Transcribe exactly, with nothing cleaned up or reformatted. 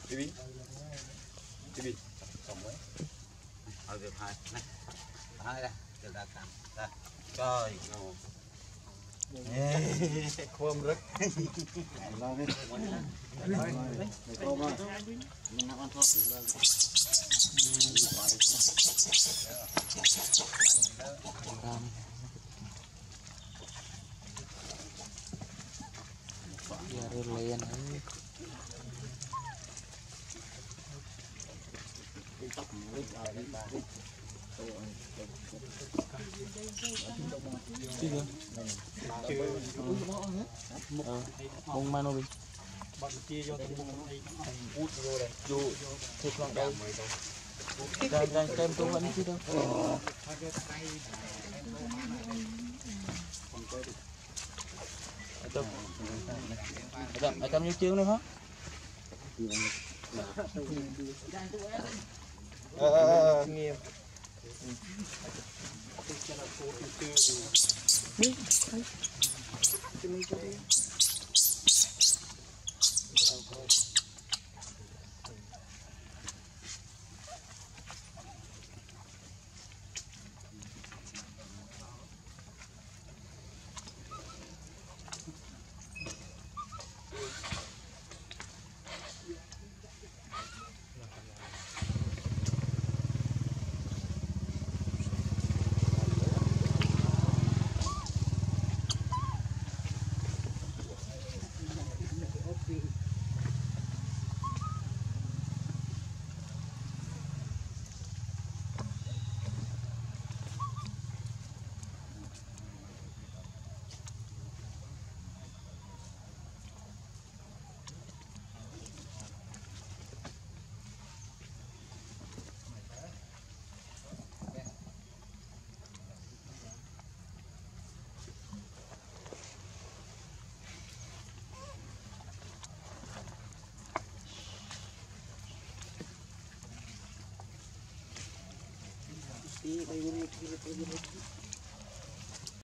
Đi đi đi xong đấy ở việc hai này hai đây từ ra cam đây trời khom rất lo đi khom rồi mình làm ăn thôi giờ rồi lên ấy gì vậy? Bông mano đi. Bạn chia vô từng bông này út vô đây. Vô thịt vào đây. Đây đây kem tôi vẫn chứ đâu. Ở trong ở trong như chương nữa hả? Ờ nghiêm. Đi, thấy. Cho mình cho đi. Đi đây đi đi đi đi